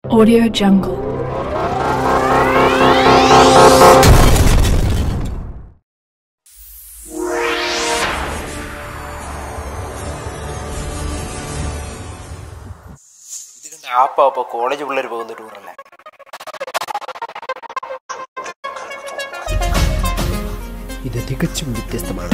Audio Jungle. ആപ്പ college പിള്ളേർ പോകുന്ന ടൂറല്ലേ? ഇത് തികച്ചും വ്യത്യസ്തമാണ്.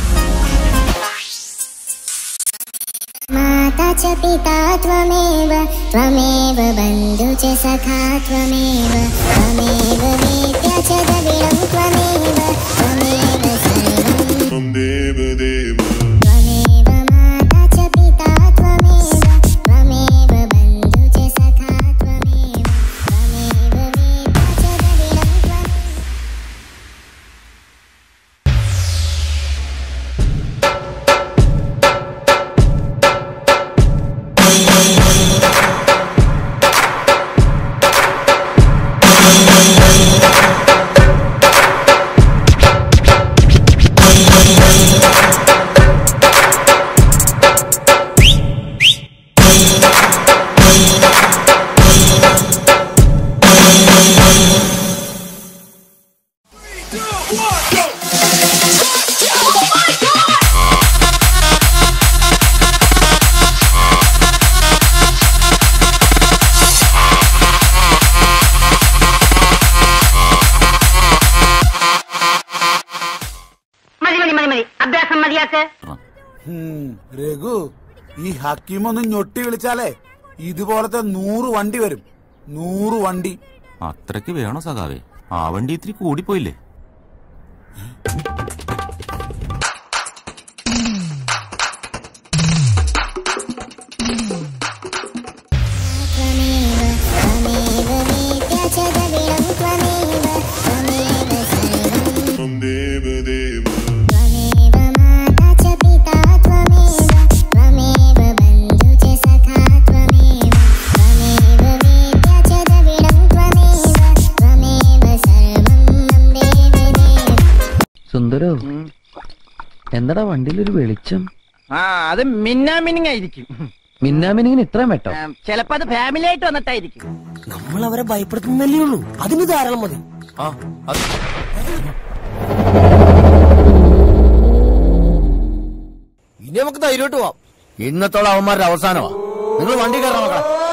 माता च पिता त्वमेव त्वमेव बन्धु च सखा त्वमेव त्वमेव वेद्या च द्रविणं त्वमेव त्वमेव सर्वं देवदेव त्वमेव माता च पिता त्वमेव त्वमेव बन्धु च सखा त्वमेव त्वमेव वेद्या च द्रविणं त्वमेव. രഘു, ഈ ഹക്കീമൊന്ന് ഞൊട്ടി വിളിച്ചാലേ ഇതുപോലത്തെ 100 വണ്ടി വരും. 100 വണ്ടി. അത്രയ്ക്ക് വേണോ സഖാവേ? ആ വണ്ടി ഇത്തിരി കൂടിപ്പോയില്ലേ? സുന്ദരോ, എന്താടാ വണ്ടിയിലൊരു വെളിച്ചം? അത് മിന്നാമിനിങ് ആയിരിക്കും. മിന്നാമിനിങ്ങിന് ഇത്രയും വെട്ടോ? ചിലപ്പോ അത് ഫാമിലി ആയിട്ട് വന്നിട്ടായിരിക്കും. നമ്മൾ അവരെ ഭയപ്പെടുത്തുന്നല്ലേ ഉള്ളൂ, അതിന് ധാരാളം മതി. ഇനി നമുക്ക് ധൈര്യമായിട്ട് പോവാം. ഇന്നത്തോളം അവന്മാരുടെ അവസാനമാ. നിങ്ങൾ വണ്ടി കയറാൻ നോക്കണം.